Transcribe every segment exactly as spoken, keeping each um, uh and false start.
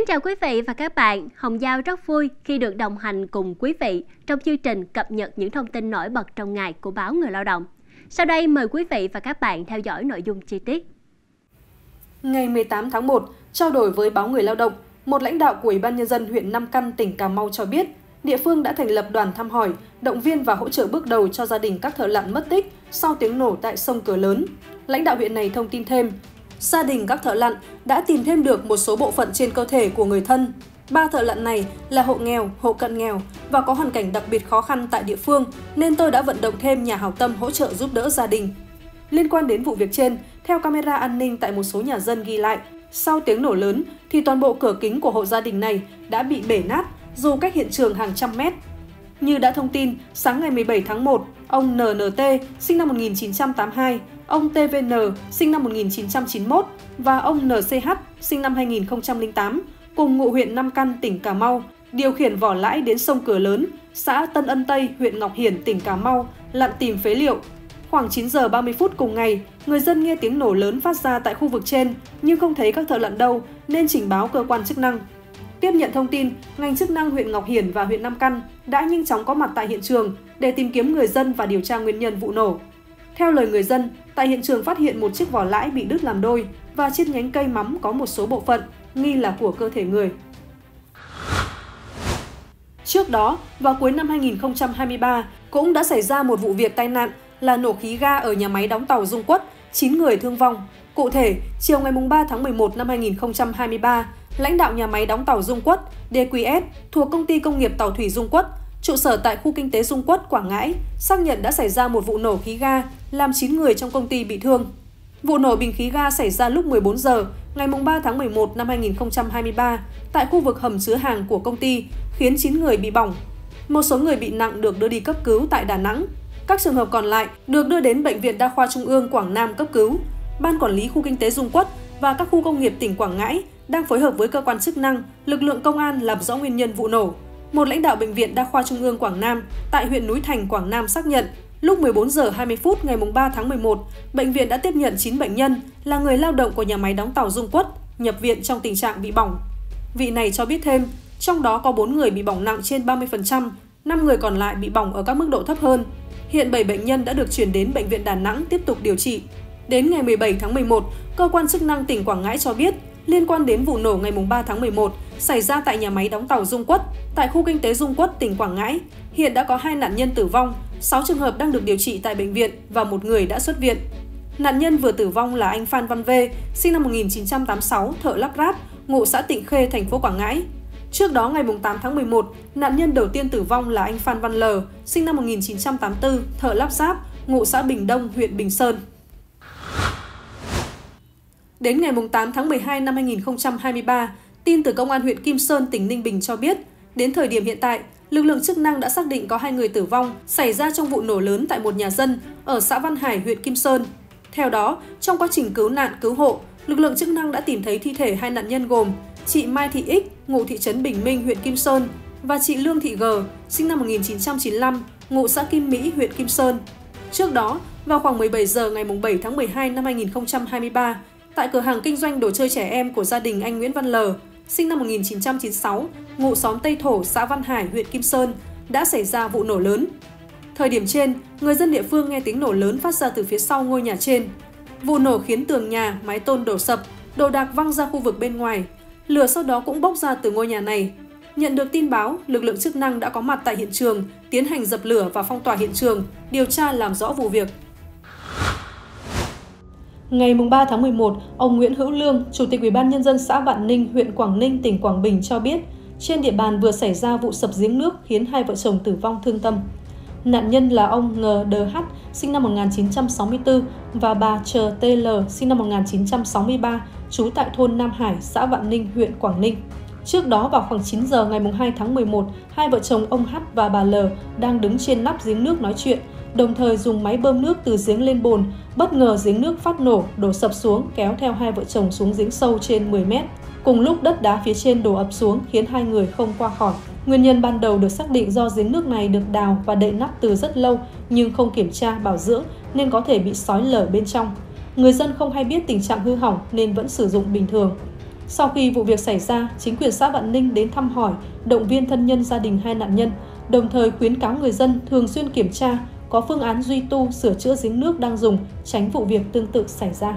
chào quý vị và các bạn, Hồng Giao rất vui khi được đồng hành cùng quý vị trong chương trình cập nhật những thông tin nổi bật trong ngày của báo Người Lao động. Sau đây mời quý vị và các bạn theo dõi nội dung chi tiết. Ngày mười tám tháng một, trao đổi với báo Người Lao động, một lãnh đạo của Ủy ban Nhân dân huyện Nam Căn, tỉnh Cà Mau cho biết, địa phương đã thành lập đoàn thăm hỏi, động viên và hỗ trợ bước đầu cho gia đình các thợ lặn mất tích sau tiếng nổ tại sông Cửa Lớn. Lãnh đạo huyện này thông tin thêm, gia đình các thợ lặn đã tìm thêm được một số bộ phận trên cơ thể của người thân. Ba thợ lặn này là hộ nghèo, hộ cận nghèo và có hoàn cảnh đặc biệt khó khăn tại địa phương, nên tôi đã vận động thêm nhà hảo tâm hỗ trợ giúp đỡ gia đình. Liên quan đến vụ việc trên, theo camera an ninh tại một số nhà dân ghi lại, sau tiếng nổ lớn thì toàn bộ cửa kính của hộ gia đình này đã bị bể nát dù cách hiện trường hàng trăm mét. Như đã thông tin, sáng ngày mười bảy tháng một, ông en en tê sinh năm một nghìn chín trăm tám mươi hai, ông tê vê en sinh năm một nghìn chín trăm chín mươi mốt và ông en xê hát sinh năm hai nghìn không trăm lẻ tám cùng ngụ huyện Nam Căn, tỉnh Cà Mau điều khiển vỏ lãi đến sông Cửa Lớn, xã Tân Ân Tây, huyện Ngọc Hiển, tỉnh Cà Mau lặn tìm phế liệu. Khoảng chín giờ ba mươi phút cùng ngày, người dân nghe tiếng nổ lớn phát ra tại khu vực trên nhưng không thấy các thợ lặn đâu nên trình báo cơ quan chức năng. Tiếp nhận thông tin, ngành chức năng huyện Ngọc Hiển và huyện Nam Căn đã nhanh chóng có mặt tại hiện trường để tìm kiếm người dân và điều tra nguyên nhân vụ nổ. Theo lời người dân, tại hiện trường phát hiện một chiếc vỏ lãi bị đứt làm đôi và trên nhánh cây mắm có một số bộ phận nghi là của cơ thể người. Trước đó, vào cuối năm hai nghìn không trăm hai mươi ba, cũng đã xảy ra một vụ việc tai nạn là nổ khí ga ở nhà máy đóng tàu Dung Quất, chín người thương vong. Cụ thể, chiều ngày ba tháng mười một năm hai nghìn không trăm hai mươi ba, lãnh đạo nhà máy đóng tàu Dung Quất đê quy ét thuộc Công ty Công nghiệp Tàu thủy Dung Quất, trụ sở tại khu kinh tế Dung Quất, Quảng Ngãi, xác nhận đã xảy ra một vụ nổ khí ga làm chín người trong công ty bị thương. Vụ nổ bình khí ga xảy ra lúc mười bốn giờ ngày ba tháng mười một năm hai nghìn không trăm hai mươi ba tại khu vực hầm chứa hàng của công ty, khiến chín người bị bỏng. Một số người bị nặng được đưa đi cấp cứu tại Đà Nẵng. Các trường hợp còn lại được đưa đến Bệnh viện Đa khoa Trung ương Quảng Nam cấp cứu. Ban quản lý khu kinh tế Dung Quất và các khu công nghiệp tỉnh Quảng Ngãi đang phối hợp với cơ quan chức năng, lực lượng công an làm rõ nguyên nhân vụ nổ. Một lãnh đạo Bệnh viện Đa khoa Trung ương Quảng Nam tại huyện Núi Thành, Quảng Nam xác nhận, lúc mười bốn giờ hai mươi phút ngày ba tháng mười một, bệnh viện đã tiếp nhận chín bệnh nhân là người lao động của nhà máy đóng tàu Dung Quất nhập viện trong tình trạng bị bỏng. Vị này cho biết thêm, trong đó có bốn người bị bỏng nặng trên ba mươi phần trăm, năm người còn lại bị bỏng ở các mức độ thấp hơn. Hiện bảy bệnh nhân đã được chuyển đến Bệnh viện Đà Nẵng tiếp tục điều trị. Đến ngày mười bảy tháng mười một, cơ quan chức năng tỉnh Quảng Ngãi cho biết, liên quan đến vụ nổ ngày ba tháng mười một xảy ra tại nhà máy đóng tàu Dung Quất, tại khu kinh tế Dung Quất, tỉnh Quảng Ngãi, hiện đã có hai nạn nhân tử vong, sáu trường hợp đang được điều trị tại bệnh viện và một người đã xuất viện. Nạn nhân vừa tử vong là anh Phan Văn V, sinh năm một nghìn chín trăm tám mươi sáu, thợ lắp ráp, ngụ xã Tịnh Khê, thành phố Quảng Ngãi. Trước đó ngày tám tháng mười một, nạn nhân đầu tiên tử vong là anh Phan Văn L, sinh năm một nghìn chín trăm tám mươi tư, thợ lắp ráp, ngụ xã Bình Đông, huyện Bình Sơn. Đến ngày tám tháng mười hai năm hai nghìn không trăm hai mươi ba, tin từ Công an huyện Kim Sơn, tỉnh Ninh Bình cho biết, đến thời điểm hiện tại, lực lượng chức năng đã xác định có hai người tử vong xảy ra trong vụ nổ lớn tại một nhà dân ở xã Văn Hải, huyện Kim Sơn. Theo đó, trong quá trình cứu nạn cứu hộ, lực lượng chức năng đã tìm thấy thi thể hai nạn nhân gồm chị Mai Thị X, ngụ thị trấn Bình Minh, huyện Kim Sơn và chị Lương Thị G, sinh năm một nghìn chín trăm chín mươi lăm, ngụ xã Kim Mỹ, huyện Kim Sơn. Trước đó, vào khoảng mười bảy giờ ngày bảy tháng mười hai năm hai nghìn không trăm hai mươi ba, tại cửa hàng kinh doanh đồ chơi trẻ em của gia đình anh Nguyễn Văn L, sinh năm một nghìn chín trăm chín mươi sáu, ngụ xóm Tây Thổ, xã Văn Hải, huyện Kim Sơn, đã xảy ra vụ nổ lớn. Thời điểm trên, người dân địa phương nghe tiếng nổ lớn phát ra từ phía sau ngôi nhà trên. Vụ nổ khiến tường nhà, mái tôn đổ sập, đồ đạc văng ra khu vực bên ngoài. Lửa sau đó cũng bốc ra từ ngôi nhà này. Nhận được tin báo, lực lượng chức năng đã có mặt tại hiện trường, tiến hành dập lửa và phong tỏa hiện trường, điều tra làm rõ vụ việc. Ngày ba tháng mười một, ông Nguyễn Hữu Lương, Chủ tịch Ủy ban Nhân dân xã Vạn Ninh, huyện Quảng Ninh, tỉnh Quảng Bình cho biết, trên địa bàn vừa xảy ra vụ sập giếng nước khiến hai vợ chồng tử vong thương tâm. Nạn nhân là ông Ng Đ H, sinh năm một nghìn chín trăm sáu mươi tư và bà Trờ T L, sinh năm một nghìn chín trăm sáu mươi ba, trú tại thôn Nam Hải, xã Vạn Ninh, huyện Quảng Ninh. Trước đó vào khoảng chín giờ ngày hai tháng mười một, hai vợ chồng ông H và bà L đang đứng trên nắp giếng nước nói chuyện, đồng thời dùng máy bơm nước từ giếng lên bồn, bất ngờ giếng nước phát nổ, đổ sập xuống, kéo theo hai vợ chồng xuống giếng sâu trên mười mét. Cùng lúc đất đá phía trên đổ ập xuống khiến hai người không qua khỏi. Nguyên nhân ban đầu được xác định do giếng nước này được đào và đậy nắp từ rất lâu nhưng không kiểm tra bảo dưỡng nên có thể bị xói lở bên trong. Người dân không hay biết tình trạng hư hỏng nên vẫn sử dụng bình thường. Sau khi vụ việc xảy ra, chính quyền xã Vạn Ninh đến thăm hỏi, động viên thân nhân gia đình hai nạn nhân, đồng thời khuyến cáo người dân thường xuyên kiểm tra, có phương án duy tu, sửa chữa giếng nước đang dùng, tránh vụ việc tương tự xảy ra.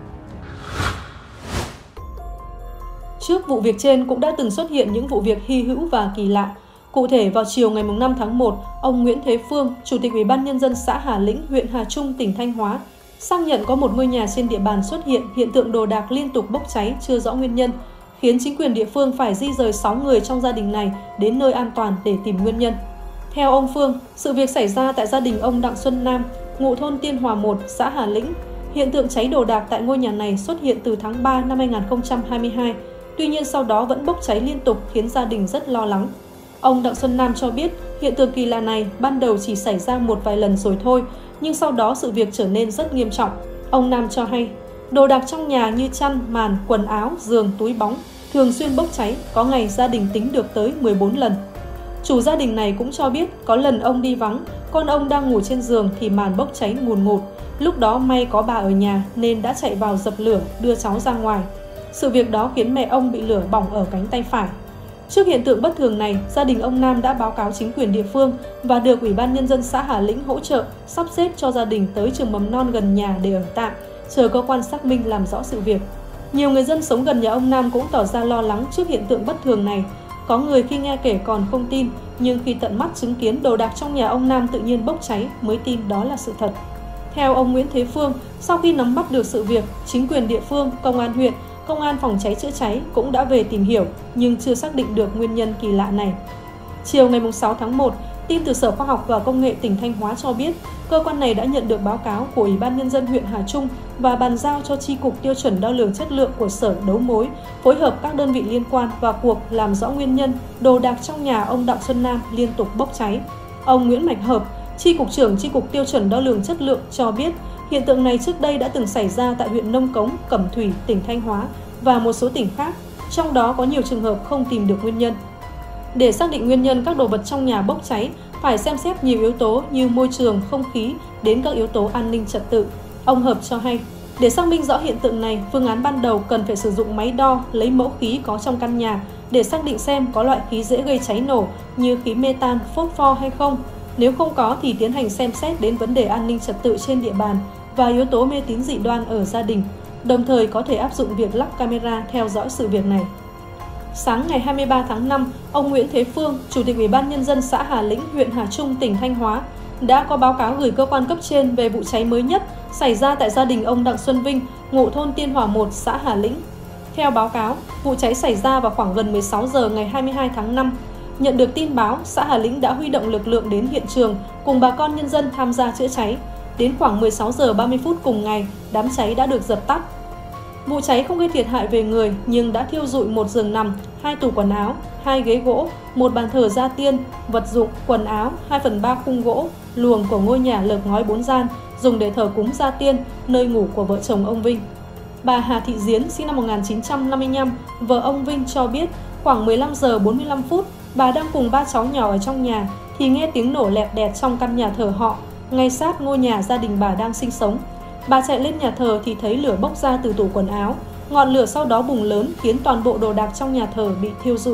Trước vụ việc trên cũng đã từng xuất hiện những vụ việc hy hữu và kỳ lạ. Cụ thể, vào chiều ngày năm tháng một, ông Nguyễn Thế Phương, Chủ tịch Ủy ban Nhân dân xã Hà Lĩnh, huyện Hà Trung, tỉnh Thanh Hóa, xác nhận có một ngôi nhà trên địa bàn xuất hiện hiện tượng đồ đạc liên tục bốc cháy chưa rõ nguyên nhân, khiến chính quyền địa phương phải di rời sáu người trong gia đình này đến nơi an toàn để tìm nguyên nhân. Theo ông Phương, sự việc xảy ra tại gia đình ông Đặng Xuân Nam, ngụ thôn Tiên Hòa một, xã Hà Lĩnh. Hiện tượng cháy đồ đạc tại ngôi nhà này xuất hiện từ tháng ba năm hai nghìn không trăm hai mươi hai, tuy nhiên sau đó vẫn bốc cháy liên tục khiến gia đình rất lo lắng. Ông Đặng Xuân Nam cho biết hiện tượng kỳ lạ này ban đầu chỉ xảy ra một vài lần rồi thôi, nhưng sau đó sự việc trở nên rất nghiêm trọng. Ông Nam cho hay, đồ đạc trong nhà như chăn, màn, quần áo, giường, túi bóng thường xuyên bốc cháy, có ngày gia đình tính được tới mười bốn lần. Chủ gia đình này cũng cho biết có lần ông đi vắng, con ông đang ngủ trên giường thì màn bốc cháy ngùn ngụt. Lúc đó may có bà ở nhà nên đã chạy vào dập lửa đưa cháu ra ngoài. Sự việc đó khiến mẹ ông bị lửa bỏng ở cánh tay phải. Trước hiện tượng bất thường này, gia đình ông Nam đã báo cáo chính quyền địa phương và được Ủy ban Nhân dân xã Hà Lĩnh hỗ trợ sắp xếp cho gia đình tới trường mầm non gần nhà để ở tạm, chờ cơ quan xác minh làm rõ sự việc. Nhiều người dân sống gần nhà ông Nam cũng tỏ ra lo lắng trước hiện tượng bất thường này. Có người khi nghe kể còn không tin, nhưng khi tận mắt chứng kiến đồ đạc trong nhà ông Nam tự nhiên bốc cháy mới tin đó là sự thật. Theo ông Nguyễn Thế Phương, sau khi nắm bắt được sự việc, chính quyền địa phương, công an huyện, công an phòng cháy chữa cháy cũng đã về tìm hiểu nhưng chưa xác định được nguyên nhân kỳ lạ này. Chiều ngày sáu tháng một, tin từ Sở Khoa học và Công nghệ tỉnh Thanh Hóa cho biết, cơ quan này đã nhận được báo cáo của Ủy ban Nhân dân huyện Hà Trung và bàn giao cho Chi cục Tiêu chuẩn Đo lường Chất lượng của Sở đấu mối, phối hợp các đơn vị liên quan vào cuộc làm rõ nguyên nhân đồ đạc trong nhà ông Đặng Xuân Nam liên tục bốc cháy. Ông Nguyễn Mạnh Hợp, Chi cục trưởng Chi cục Tiêu chuẩn Đo lường Chất lượng cho biết, hiện tượng này trước đây đã từng xảy ra tại huyện Nông Cống, Cẩm Thủy, tỉnh Thanh Hóa và một số tỉnh khác, trong đó có nhiều trường hợp không tìm được nguyên nhân. Để xác định nguyên nhân các đồ vật trong nhà bốc cháy, phải xem xét nhiều yếu tố như môi trường, không khí đến các yếu tố an ninh trật tự. Ông Hợp cho hay, để xác minh rõ hiện tượng này, phương án ban đầu cần phải sử dụng máy đo, lấy mẫu khí có trong căn nhà để xác định xem có loại khí dễ gây cháy nổ như khí metan, phốt pho hay không. Nếu không có thì tiến hành xem xét đến vấn đề an ninh trật tự trên địa bàn và yếu tố mê tín dị đoan ở gia đình, đồng thời có thể áp dụng việc lắp camera theo dõi sự việc này. Sáng ngày hai mươi ba tháng năm, ông Nguyễn Thế Phương, Chủ tịch Ủy ban Nhân dân xã Hà Lĩnh, huyện Hà Trung, tỉnh Thanh Hóa, đã có báo cáo gửi cơ quan cấp trên về vụ cháy mới nhất xảy ra tại gia đình ông Đặng Xuân Vinh, ngụ thôn Tiên Hòa một, xã Hà Lĩnh. Theo báo cáo, vụ cháy xảy ra vào khoảng gần mười sáu giờ ngày hai mươi hai tháng năm. Nhận được tin báo, xã Hà Lĩnh đã huy động lực lượng đến hiện trường cùng bà con nhân dân tham gia chữa cháy. Đến khoảng mười sáu giờ ba mươi phút cùng ngày, đám cháy đã được dập tắt. Vụ cháy không gây thiệt hại về người nhưng đã thiêu rụi một giường nằm, hai tủ quần áo, hai ghế gỗ, một bàn thờ gia tiên, vật dụng, quần áo, hai phần ba khung gỗ, luồng của ngôi nhà lợp ngói bốn gian dùng để thờ cúng gia tiên, nơi ngủ của vợ chồng ông Vinh. Bà Hà Thị Diến, sinh năm một nghìn chín trăm năm mươi lăm, vợ ông Vinh cho biết khoảng mười lăm giờ bốn mươi lăm phút, bà đang cùng ba cháu nhỏ ở trong nhà thì nghe tiếng nổ lẹt đẹt trong căn nhà thờ họ, ngay sát ngôi nhà gia đình bà đang sinh sống. Bà chạy lên nhà thờ thì thấy lửa bốc ra từ tủ quần áo. Ngọn lửa sau đó bùng lớn khiến toàn bộ đồ đạc trong nhà thờ bị thiêu rụi.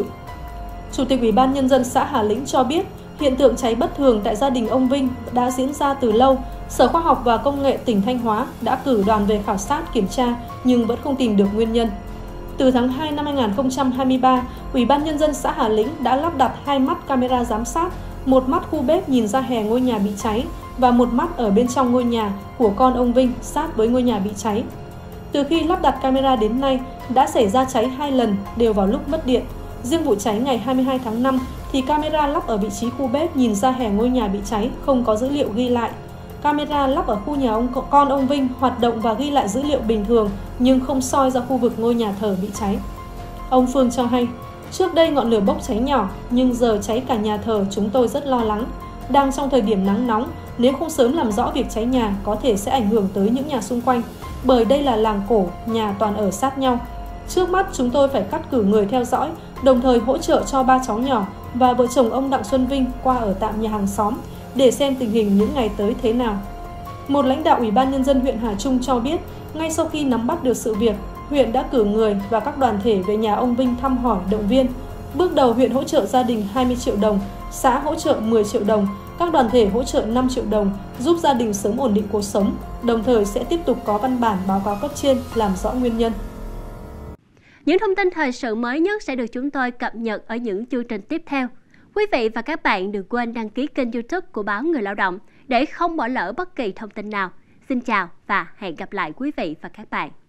Chủ tịch Ủy ban Nhân dân xã Hà Lĩnh cho biết, hiện tượng cháy bất thường tại gia đình ông Vinh đã diễn ra từ lâu. Sở Khoa học và Công nghệ tỉnh Thanh Hóa đã cử đoàn về khảo sát kiểm tra nhưng vẫn không tìm được nguyên nhân. Từ tháng hai năm hai nghìn không trăm hai mươi ba, Ủy ban Nhân dân xã Hà Lĩnh đã lắp đặt hai mắt camera giám sát, một mắt khu bếp nhìn ra hè ngôi nhà bị cháy và một mắt ở bên trong ngôi nhà của con ông Vinh sát với ngôi nhà bị cháy. Từ khi lắp đặt camera đến nay, đã xảy ra cháy hai lần đều vào lúc mất điện. Riêng vụ cháy ngày hai mươi hai tháng năm thì camera lắp ở vị trí khu bếp nhìn ra hè ngôi nhà bị cháy không có dữ liệu ghi lại. Camera lắp ở khu nhà ông con ông Vinh hoạt động và ghi lại dữ liệu bình thường nhưng không soi ra khu vực ngôi nhà thờ bị cháy. Ông Phương cho hay, trước đây ngọn lửa bốc cháy nhỏ nhưng giờ cháy cả nhà thờ, chúng tôi rất lo lắng. Đang trong thời điểm nắng nóng, nếu không sớm làm rõ việc cháy nhà có thể sẽ ảnh hưởng tới những nhà xung quanh, bởi đây là làng cổ, nhà toàn ở sát nhau. Trước mắt chúng tôi phải cắt cử người theo dõi, đồng thời hỗ trợ cho ba cháu nhỏ và vợ chồng ông Đặng Xuân Vinh qua ở tạm nhà hàng xóm để xem tình hình những ngày tới thế nào. Một lãnh đạo Ủy ban Nhân dân huyện Hà Trung cho biết, ngay sau khi nắm bắt được sự việc, huyện đã cử người và các đoàn thể về nhà ông Vinh thăm hỏi, động viên. Bước đầu huyện hỗ trợ gia đình hai mươi triệu đồng, xã hỗ trợ mười triệu đồng, các đoàn thể hỗ trợ năm triệu đồng, giúp gia đình sớm ổn định cuộc sống, đồng thời sẽ tiếp tục có văn bản báo cáo cấp trên làm rõ nguyên nhân. Những thông tin thời sự mới nhất sẽ được chúng tôi cập nhật ở những chương trình tiếp theo. Quý vị và các bạn đừng quên đăng ký kênh YouTube của Báo Người Lao động để không bỏ lỡ bất kỳ thông tin nào. Xin chào và hẹn gặp lại quý vị và các bạn.